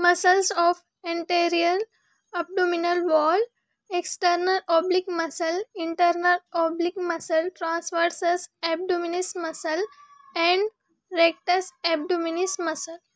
Muscles of anterior abdominal wall, external oblique muscle, internal oblique muscle, transversus abdominis muscle, and rectus abdominis muscle.